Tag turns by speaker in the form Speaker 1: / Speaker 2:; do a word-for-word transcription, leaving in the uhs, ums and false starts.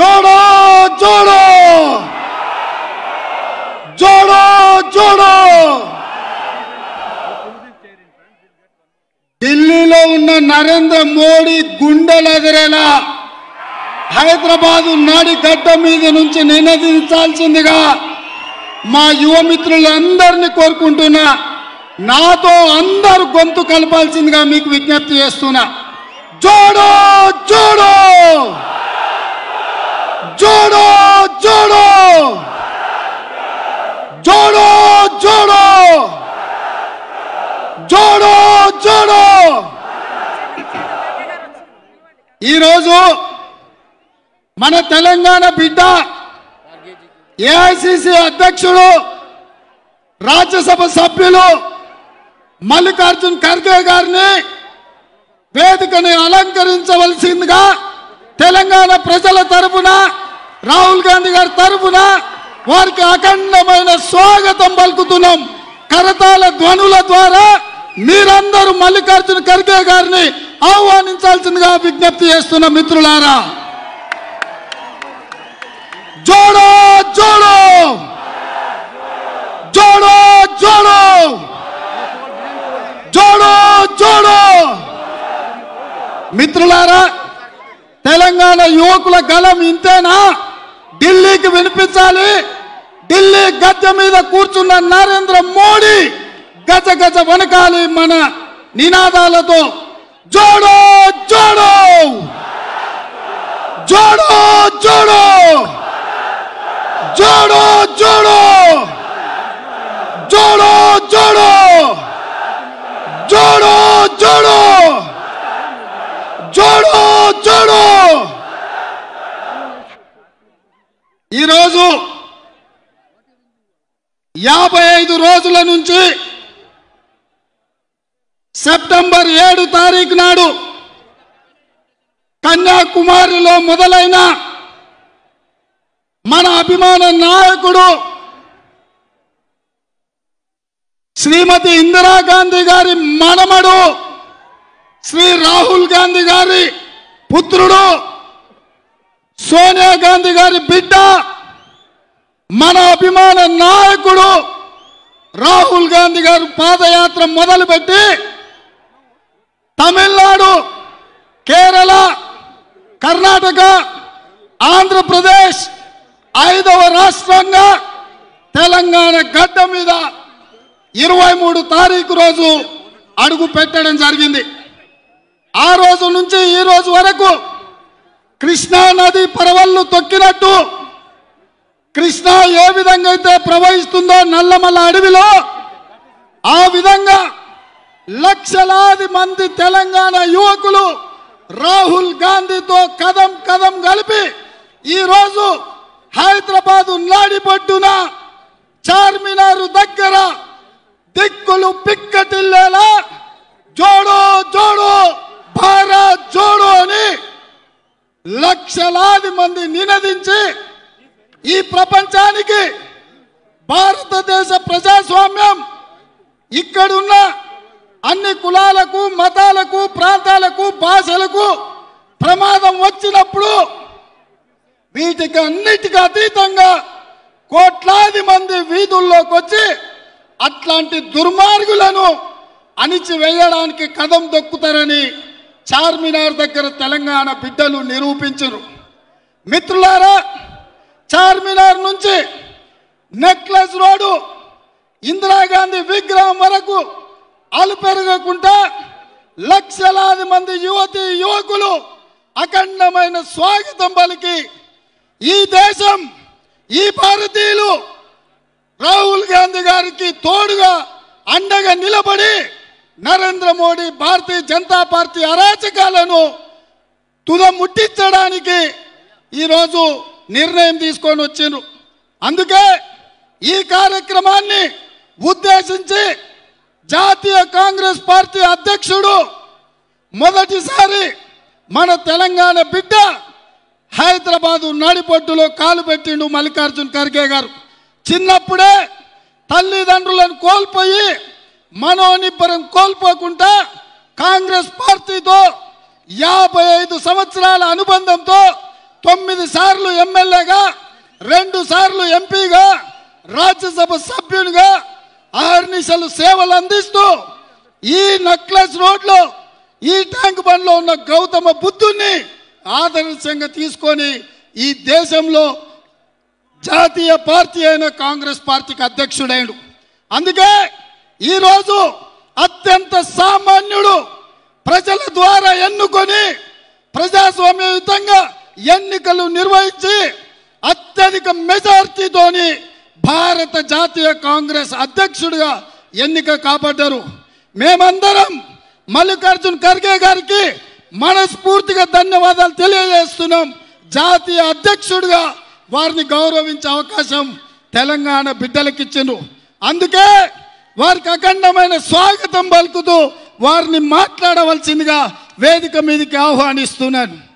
Speaker 1: जोड़ो जोड़ो जोड़ो जोड़ो ఢిల్లీలో ఉన్న నరేంద్ర మోడీ గుండెలు ఎదిరేలా హైదరాబాద్ నాడి గడ్డ మీద నుంచి నినదించాల్సిందిగా మా యువ మిత్రులందరినీ కోరుకుంటున్నా నాతో అందరూ గొంతు కలపాల్సిందిగా మీకు విజ్ఞప్తి చేస్తున్నా జోడో జోడో జోడో జోడో జోడో జోడో జోడో జోడో ఈ రోజు మన తెలంగాణ బిడ్డ ఏఐసిసి అధ్యక్షుడు రాజ్యసభ సభ్యులు మల్లికార్జున్ ఖర్గే గారిని వేదికని అలంకరించవలసిందిగా తెలంగాణ ప్రజల తరపున రాహుల్ గాంధీ గారి తరపున వారికి అఖండమైన స్వాగతం పలుకుతున్నాం కరతాళ ధ్వనుల ద్వారా మీరందరూ మల్లికార్జున్ ఖర్గే గారిని ఆహ్వానించాల్సిందిగా విజ్ఞప్తి చేస్తున్న మిత్రులారా జోడో జోడో జోడో జోడో జోడో జోడో మిత్రులారా తెలంగాణ యువకుల గలం ఇంతేనా ఢిల్లీకి వినిపించాలి ఢిల్లీ గద్దె మీద కూర్చున్న నరేంద్ర మోడీ గజ గజ వనకాలి మన నినాదాలతో జోడో జోడో జోడో జోడో జోడో జోడో జోడో జోడో జోడో జోడో జోడో జోడో ఈరోజు యాభై ఐదు రోజుల నుంచి సెప్టెంబర్ ఏడు తారీఖు నాడు కన్యాకుమారిలో మొదలైన మన అభిమాన నాయకుడు శ్రీమతి ఇందిరాగాంధీ గారి మనమడు శ్రీ రాహుల్ గాంధీ గారి పుత్రుడు సోనియా గాంధీ గారి బిడ్డ మన అభిమాన నాయకుడు రాహుల్ గాంధీ గారు పాదయాత్ర మొదలుపెట్టి తమిళనాడు కేరళ కర్ణాటక ఆంధ్రప్రదేశ్ ఐదవ రాష్ట్రంగా తెలంగాణ గడ్డ మీద ఇరవై మూడు తారీఖు రోజు అడుగు పెట్టడం జరిగింది ఆ రోజు నుంచి ఈ రోజు వరకు కృష్ణా నది పరవళ్ళు తొక్కినట్టు కృష్ణా ఏ విధంగా అయితే ప్రవహిస్తుందో నల్లమల్ల అడవిలో ఆ విధంగా లక్షలాది మంది తెలంగాణ యువకులు రాహుల్ గాంధీతో కదం కదం కలిపి ఈ రోజు హైదరాబాద్ నాడిపట్టున చార్మినారు దగ్గర దిక్కులు పిక్కటిల్లేలా జోడో జోడో భారత్ జోడో అని లక్షలాది మంది నినదించి ఈ ప్రపంచానికి భారతదేశ ప్రజాస్వామ్యం ఇక్కడున్న అన్ని కులాలకు మతాలకు ప్రాంతాలకు భాషలకు ప్రమాదం వచ్చినప్పుడు వీటికి అన్నిటికీ అతీతంగా కోట్లాది మంది వీధుల్లోకి వచ్చి అట్లాంటి దుర్మార్గులను అణిచివేయడానికి కదం దొక్కుతారని చార్మినార్ దగ్గర తెలంగాణ బిడ్డలు నిరూపించరు మిత్రులారా చార్మినార్ నుంచి నెక్లెస్ రోడ్డు ఇందిరాగాంధీ విగ్రహం వరకు అలుపెరగకుండా లక్షలాది మంది యువతి యువకులు అఖండమైన స్వాగతం పలికి ఈ దేశం ఈ భారతీయులు రాహుల్ గాంధీ గారికి తోడుగా అండగా నిలబడి నరేంద్ర మోడీ భారతీయ జనతా పార్టీ అరాచకాలను తుదముట్టించడానికి ఈరోజు నిర్ణయం తీసుకొని వచ్చారు అందుకే ఈ కార్యక్రమాన్ని ఉద్దేశించి జాతీయ కాంగ్రెస్ పార్టీ అధ్యక్షుడు మొదటిసారి మన తెలంగాణ బిడ్డ హైదరాబాదు నడిపొట్టులో కాలు పెట్టిండు మల్లికార్జున్ ఖర్గే గారు చిన్నప్పుడే తల్లిదండ్రులను కోల్పోయి మనోనిబ్బరం కోల్పోకుండా కాంగ్రెస్ పార్టీతో యాభై ఐదు సంవత్సరాల అనుబంధంతో తొమ్మిది సార్లు ఎమ్మెల్యేగా, రెండు సార్లు ఎంపీగా, రాజ్యసభ సభ్యునిగా ఆర్నిశలు సేవలు అందిస్తూ ఈ నక్లెస్ రోడ్లో ఈ ట్యాంక్ బండ్లో ఉన్న గౌతమ బుద్ధుని ఆదర్శంగా తీసుకొని ఈ దేశంలో జాతీయ పార్టీ అయిన కాంగ్రెస్ పార్టీకి అధ్యక్షుడైండు. అందుకే ఈరోజు అత్యంత సామాన్యుడు ప్రజల ద్వారా ఎన్నుకొని ప్రజాస్వామ్యయుతంగా ఎన్నికలు నిర్వహించి అత్యధిక మెజార్టీతోని భారత జాతీయ కాంగ్రెస్ అధ్యక్షుడిగా ఎన్నిక కాబడ్డారు. మేమందరం మల్లికార్జున్ ఖర్గే గారికి మనస్ఫూర్తిగా ధన్యవాదాలు తెలియజేస్తున్నాం. జాతీయ అధ్యక్షుడిగా వారిని గౌరవించే అవకాశం తెలంగాణ బిడ్డలకు ఇచ్చిండ్రు. అందుకే వారికి అఖండమైన స్వాగతం పలుకుతూ వారిని మాట్లాడవలసిందిగా వేదిక మీదకి ఆహ్వానిస్తున్నాను.